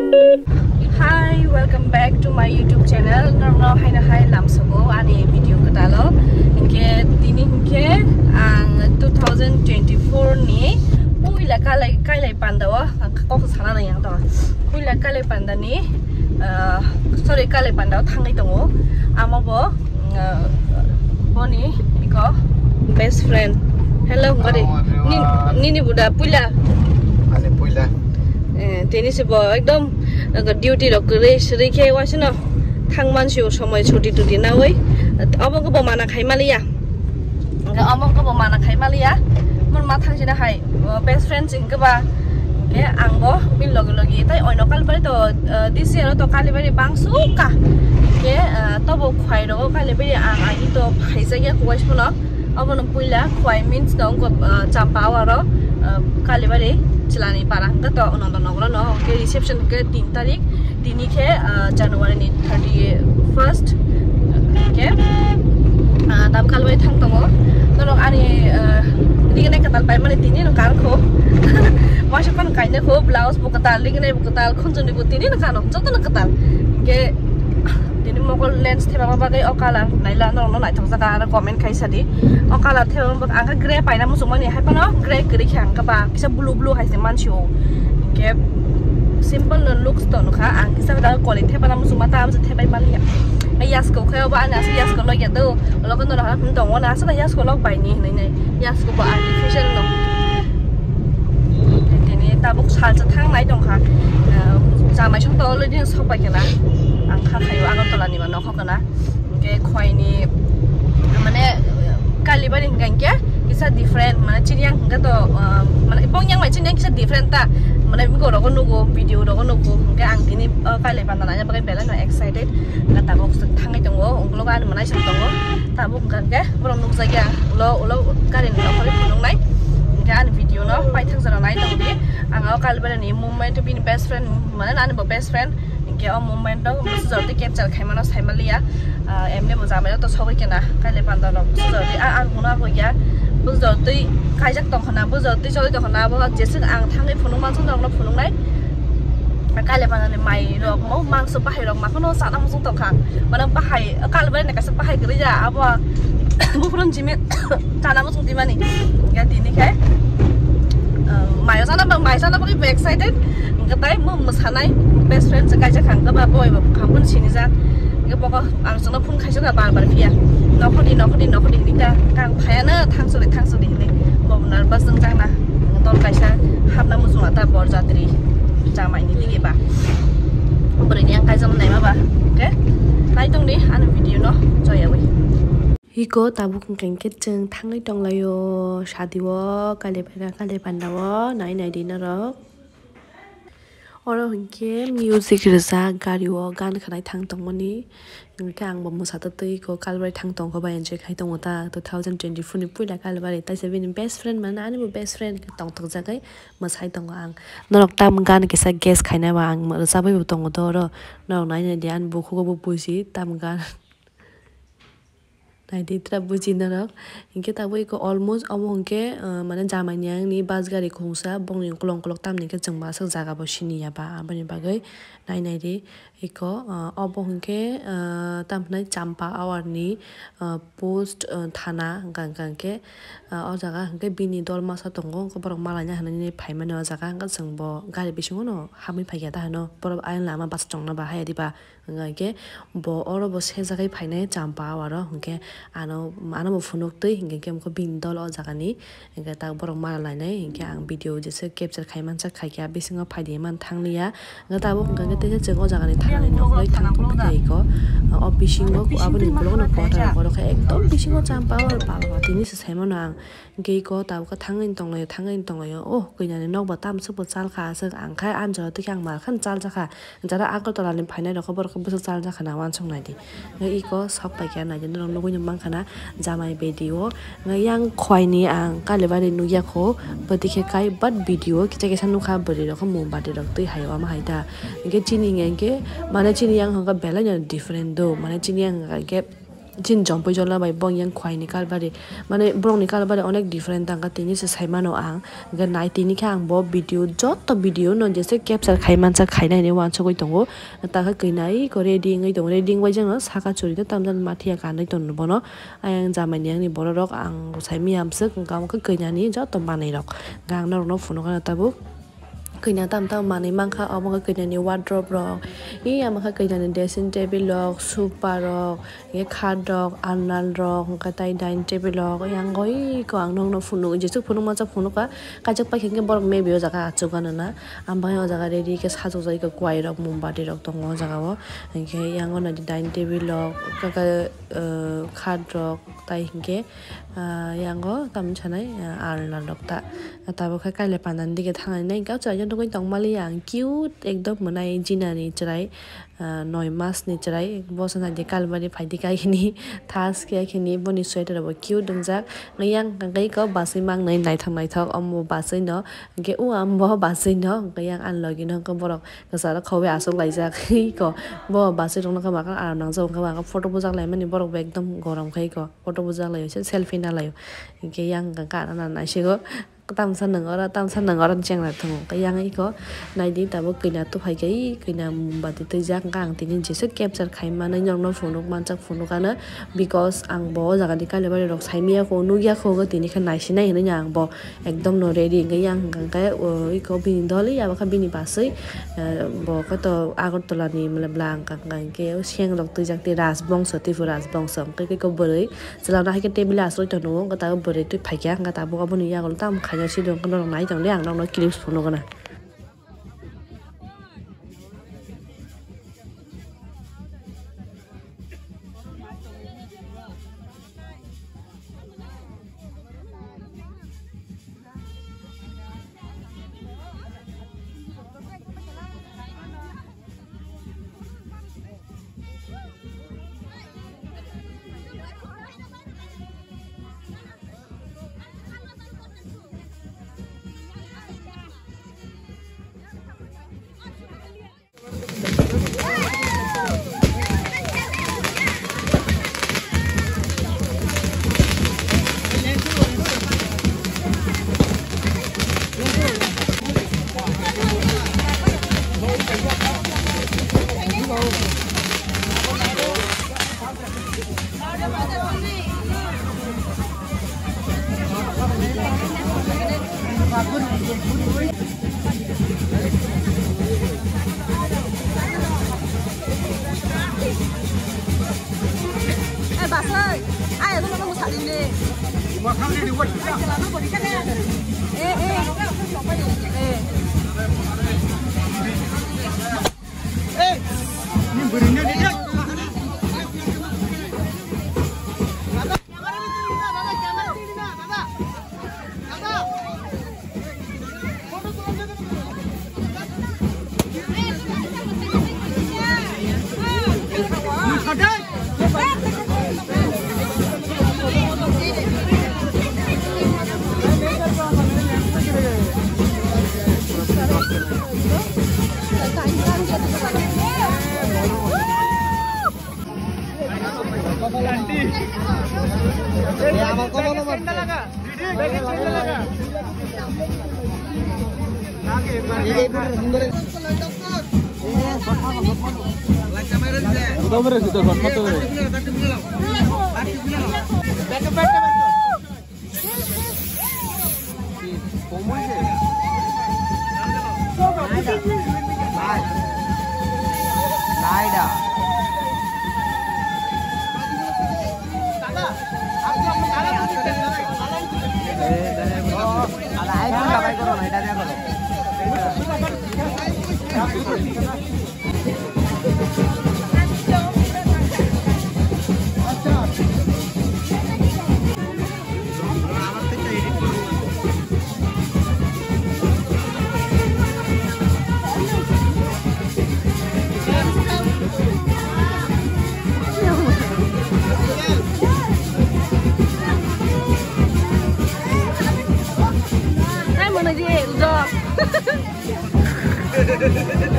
Hi, welcome back to my YouTube channel. Normal hai na hai lam sogo ani video kita lo. Inke tini inke ang 2024 ni puila kalai pandawa kok sana na yang to. Puila kalai panda ni sorry kalai pandawa thangai tongo. Amo bo boni iko best friend. Hello buddy. Ni buda puila. Ani puila. Tini sebo ekdom duty rok seri ke wasino thangman siu somoy chuti tuti na oi abang ko mana khai malia abang ko mana khai malia mon ma thang sina hai best friend sing ka ba ke angbo bin logi tai oino kalbari to this year to kalibari bangsu ka ke to bo khwai ro kalibari ang ai to phaisa ya ko wasno abon puila khwai means dong ko champawa ro kalibari Cilani parang ke to nonton no ke reception ke 3 tarik dini ke January ni 31st ke tam kalbai thang tongo norok ani ligane katal pai mane tini no kar kho washa pan kaine kho blouse bu katal ligane bu katal khonjoni bu tini no kano joto no katal ke dini mokol lens theba ba gai okala naila no nai thong saka na comment khai sadi okala theba ba anga gray pai na musung mani hai pa no gray gri khang ka ba kisa blue hai se man chiu ke simple no looks to no kha ang kisa da quality theba na musung mata am se theba ba lia ai yas ko khayo ba ana se yas ko lo ya do lo ko no ha hum dong na sa yas ko lo bai ni nei yas ko ba artificial no dini ta buk sal cha thang nai dong kha ja mai chung to lo ni so bai kana ang kha khayo ang to la ni ma no kho kana ke khoi ni mane kalibari ngangke kisa different mana chinyang ga to mana ipong yang mai chinyang kisa different ta mana mi ko ro nugo video ro nugo ga ang dini kale pandana nya bagai bela no excited la ta bok thangai tongo onglo ga mana sang tongo ta bok ngangke borong nuk saja lo karin lo khali punung nai ga an video no pai thang jana nai tong di ang kalibari ni moment bin best friend mana nan bo best friend ke moment do musuti capture khai mana sai malia emne boja mai to sogai kena kale panda no musuti an huna ko ya musuti khai jak tong khana musuti choli to khana bo jesu ang thangai phunung ma chung dong no phunung nai kale panda ni mai ro mo mang su pai ro ma kono sa na musung tong khang mana pai kale ba ne ka sa pai gri ja abo bu phun jime kana musung dimani ga dini khai mai sana ba excited ngatai mo musanai best friend sa kaja khang ka ba boy ba khampun sini ja ga boko ang sona phun khaisa ga bar pia no khodi ni ta kang phaya na thang so ni bo nar ba sung jang na ton kaisa hapna mu sunga ta bor jatri jamai ni dige ba bore ni ang kaisa nai ba okay nai tong ni an video no joy awi Hiko tabu keng ket jeng thangai tong layo shadi wo kale panda wo nai dinner ro Oro hunke music reza gari wo gan khanai thang tong mani kang bo musa ta tei ko kalbai thang tong ko ba enjoy khai tong ta 2024 ni puila kalbai ta seven best friend man ani bo best friend tong tong jagai masai tong ang norok tam gan ke sa guest khaina ba ang sa bai tong do ro norok nai ne dian bu khu bo puisi tam gan Nai di tra buji narok inke tabu iko almost amongke mana jamai nyang ni bus gari khongsa bong ni kolong tam ni ke jengba sak jaga bo sini ya ba abani bagai nai di iko obongke tamnai champa awar ni post thana gang ke o jaga ke bini dol masa tongo ko borok malanya hanani phaimane o jaga ang jengbo gari bisingo no hami phaiya ta no borok ain lama bas chongna ba haya di ba ngake bo oro bo se jagai phaine champa awar hongke ano bo phunuk tei hinge kem ko bin dol o jaga ni hinge ta borok mala lainai hinge ang video jese capture khai man cha khai kya bisingo phaide man thanglia nga ta bo hinge te je go jaga ni thangni no loi thang dei ko o bisingo ko aboni blog no pota ko kha ekdom bisingo champa awar pa ba tini se saimon ang ge ko ta ko thangin tong yo o koina ni nok ba tam su bo chal kha sa ang khai an jo te kyang mal khan chal ja kha jara agol tola ni phainai ro khobor ko bu chal ja khana wan chung nai di ngai ko sok pa kya na jin rong no ko mang khana jamai video ngai yang khwai ni ang kale ba nu ya kho badi khe kai but video kicha ke sanu kha bari ro ko mo ba de rak tei hayo ma haida nge chini nge mana chini yang ha ga bela different do mana chini yang ga jin jompo jola bai bong yang khwai ni kalbari mane brong ni kalbari onek different tanga tini se saimano ang ga nai tini khang bo video jot to video no jese capture khaiman sa khainai ne wan chogoi tongo ta kha kainai ko ready ngai tong ready wai jang saka chori ta tamjan mathia kan nai ton bono ayang jamai ni ang ni borok ang saimi amse kam ka kainani jot to manai rok gang no funo kana tabu kena tam mani mangka omong kena ni wardrobe rok i amaka kena ni dressing table rok sofa rok ye khad rok alna rok katai dining table rok yang goi ko ang nong no phunu jesu phunu ma cha phunu ka kajak pa khenge borok me bio jaga achugana na ambai o jaga ready ke sajok jai ka kwai rok mumbati rok tong o jaga o ke yang on dining table rok ka khad rok tai hingke yang go tam chanai alna rok ta tabo kha kaile panan dige thangai nai ka cha jon koi tong mali yang cute ekdom manai jina ni chrai 9 mas ni chrai bosana de kalbari phaidi kai ni thas ke khini boni sweater bo cute dongjak ngayang kai ko basai mang nai nai thamai thok amu basai no ge u am bo basai no ngayang an logi no ko borok ka sa khowe asok laijak ko bo basai rong ka ma ka ar nang jong ka ma photo bujak lai mani borok ekdom gorom khai ko photo bujak lai selfie na lai ge yang ka na na sigo tam san nang ora cheng la thong ka yang iko nai di ta bo kina tu phai kai kina ba ti te jak kang tin je se capture khai ma na nyong no phone man chak phone kana because ang bo jaga di ka le ba rok sai mia ko nu ya ko ga tin kha nai si nai na yang bo ekdom no ready ga yang ka iko bin doli ya ba kha bini ba sei bo ka to agartala ni mala blang ka ke siang lok tu jak ti ras bong so ti ras bong som ke ko bore sala na ha ke table asoi to no ka ta bore tu phai ka ga ta bo ka buni ya ko tam kanya si dong kono nai jang liang nong no clips phono kana Bác ơi, ai ở trong đó một xả đi. Mà không đi được quên. Ê. Ê. Nhưng vừa đến đây đấy.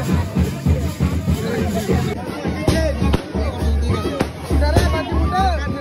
Saudara maju mundur.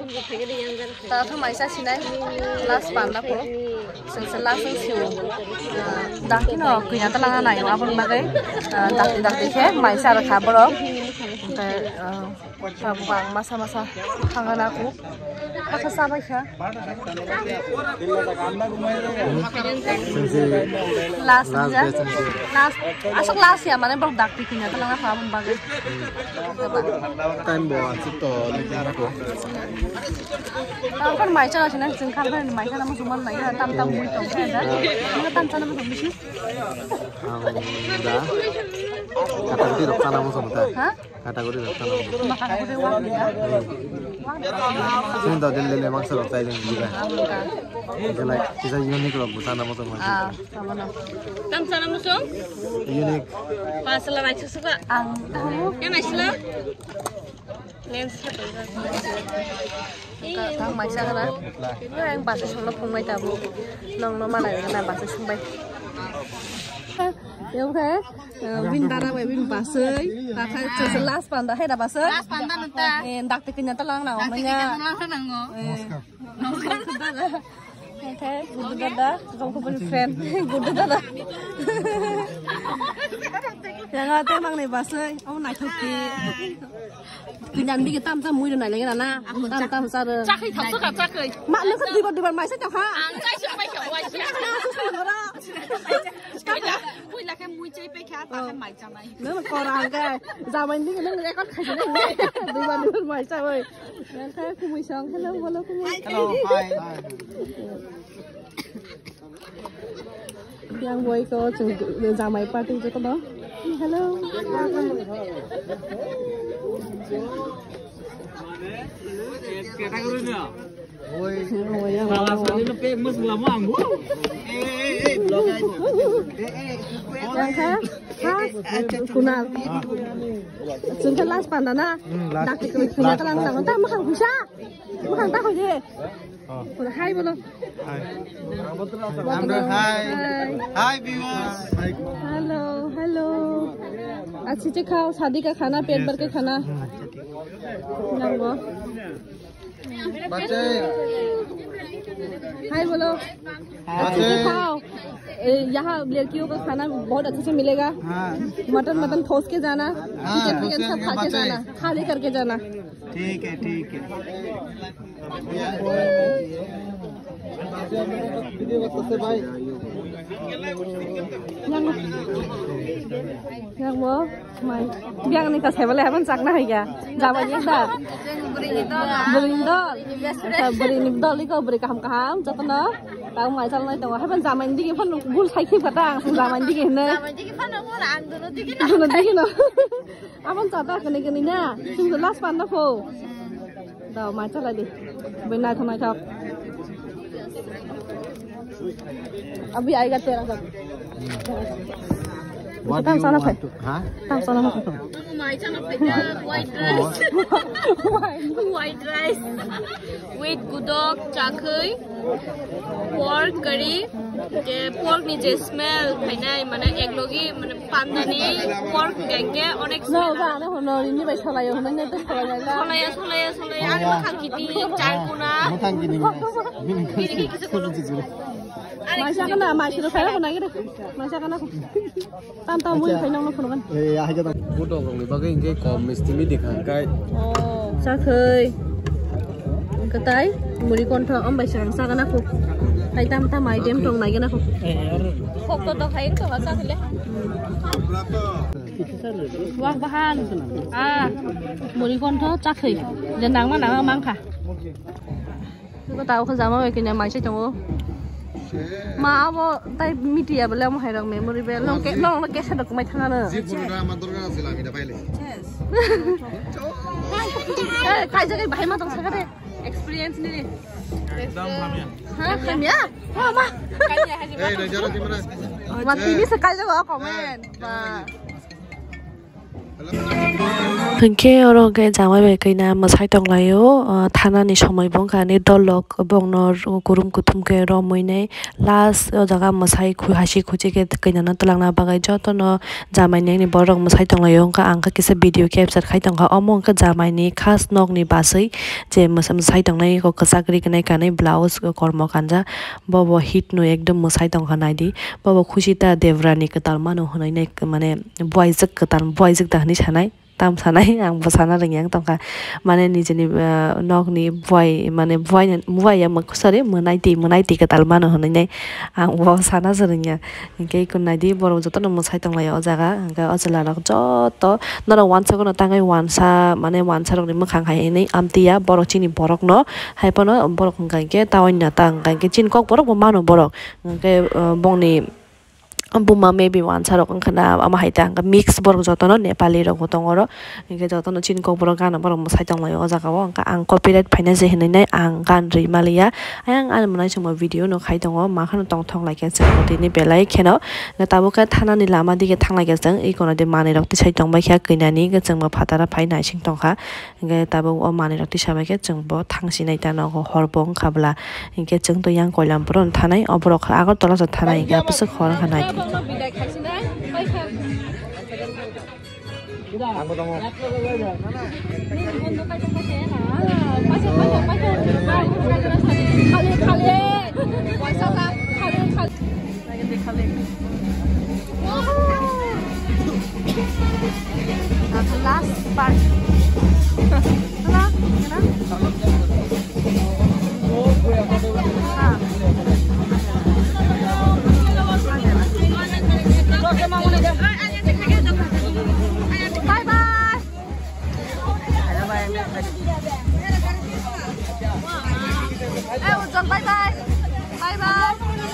ta thong mai sa sinai last pan da ko sen last siu dak ki no kuya ta langa nai wa bon bagai dak ke mai sa ra kha boro ta bang masa hangan aku apa sabai kha last asok last ya mane bang dak kuya ta langa kha bon bagai time bo sito lijara ko kan mai cha chana jing khan kan mai cha na musuman mai tam mui tong kha da ma tam cha na musum bishi da category roksana musum ta ha category roksana ma category wa sin da delle maksa roktai jing diba jelai kisa unique rok busana musum ma tam cha na musum unique pasala mai suka ang tahu ya mai sila thằng mày sao đó anh bà sẽ xuống nó không may tao nông nó mà này là bà sẽ xuống bay đúng thế vin ta ra vậy vin bà sơi ta khai chơi last pan đã hay là bà sơi last pan ta nta đặt từ kinh nhà ta lang nào mà nha thế good dada không có bên friend good dada yang ngate mang này bà sơi ông này thật kỳ cứ nhận đi cái tam tam mũi này lấy cái là na tam sao được chắc khi thằng suốt cả chắc cười mà nó không đi vào máy sẽ chọc ha cái chuyện máy chọc máy chứ mũi là cái mũi chơi bé cá ta cái máy chọc này nếu mà co ra cái giờ mình đi cái nước con khai cái này đi vào nước máy sao ơi thế không mũi xong hello không yang vui có chừng giờ máy party cho con đó hello yang khác kunal chúng ta last pan đó na đặt cái nhà ta làm sao ta mà hàng sa mà hàng ta hồi gì hai bao lâu Hi viewers. Hello अच्छी से खाओ शादी का खाना पेट भर के खाना नंगो बच्चे हाय बोलो अच्छे से खाओ यहाँ लड़कियों का खाना बहुत अच्छे से मिलेगा मटन ठोस के जाना चिकन सब खा के जाना खाली करके जाना ठीक है yang mo mai biang ni ka sebale haban sakna hai kya jawa ye da bering dol ko beri kaham jotna tau mai chal nai to haban jaman digi phon bul sai khip kata jaman digi ne digi no aban chata kani na sing the last pan na pho tau mai chal di benai thonai thak अभी आएगा तेरा सब tam sana phải tam sana mà mai cho nó phải white rice with gudok chakhui pork curry ke pork ni je smell phải này mà này ek logi মানে pandani pork genge onek smell no na hono ni bai cholai hono ne to cholai ani ma khang kiti chai kuna ma khang kini Masya kana masih tu saya kena gitu, masya kana aku, tam mui phải nong nong kan. Aja tak. Bodoh orang ni bagai ingke komis timi dikangkai. Oh, saya khơi, ketai, muri kontra om bai sarang sa kana aku, tay tam mai dem trong này kana aku. Kok to kain to asa kile. Wah bahan, muri kontra chắc khơi, dân nang mana mang kah. Kau tahu kan zaman mereka ni macam tu. Ma abo tai media bela mo hairang memory bel long ke sa dok mai thanga na ji pura matur ga sila mi da paile kai jaga bhai ma tong sa kare experience ni ekdam hamya ha hamya ha ma kai ya haji ei na jara timra ma tv se kai jaga comment ba Hingke oro ke jamai bai kaina masai tonglayo thanani somoi bongkani dolok bongno kurum kutum ke romoine last jaga masai hasi khuji ke kaina na talangna bagai jotono jamai ni borok masai tonglayo ka angka kisa video capture khai tongka omong ka jamai ni khas nok ni basai je masai tongnai ko kasakri kanai kanai blouse ko kormo kanja bobo hit no ekdom masai tongka naidi bobo khushita devrani ka talmano honai ne mane boyzak ka tal boyzak da ni sanai tam sanai ang basana ringyang tongka mane nijeni nok ni boy mane boy ya makusare munai ti ka talmano honai ne ang bo sana jerinya ingke kun naidi boro joto no musai tonglai o jaga angka ojala rok joto nora wansa kono tangai wansa mane wansa rok ni mukhang hai nei amtia borok chini borok no haipono borok ngke tawai na tang ngke chin kok borok bo mano borok ngke bongni buma maybe wansa rok angkana ama haita angka mix borok jotono Nepali rok tongoro ingke jotono chin kok borok gana borok musai tonglai o jaga o angka ang copyright finance hinai nei ang gan rimalia ayang an munai chuma video no khai tongo makhano tong thong like se ni belai kheno tabo ka thana ni lama dige thanglai ge jang ikono de mani rok tisai tongbai kha keinani ge jangma phatara phai nai sing tongkha ingke tabo o mani rok tisabai ke jangbo thangsinai ta no horbong khabla ingke jang to yang koilam bron thanai oborok agor tola sa thanai ga pisa khor khanai last part. Bye bye. Bye bye.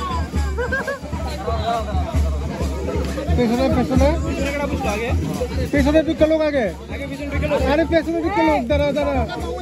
पेशने पिक लोग आगे अरे पेशने पिक लोग दरा दरा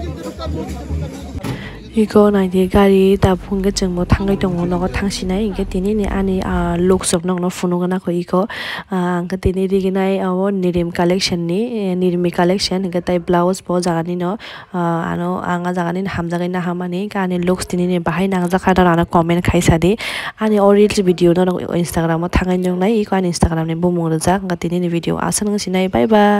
iko naidi gari ta phungge jengmo thangai tongo nogo thangsinai ingke tini ni ani loksok nok no funugana ko iko angka tini riginai awo nirim collection ni nirmi collection ingke tai blouse bo jagani no ano anga jagani hamjagai na hamani kani looks tini ni bahai nang jakha rana comment khaisadi ani reels video no Instagram mo thangai nongnai iko ani Instagram ni bumung rejak angka tini ni video asan sinai bye bye.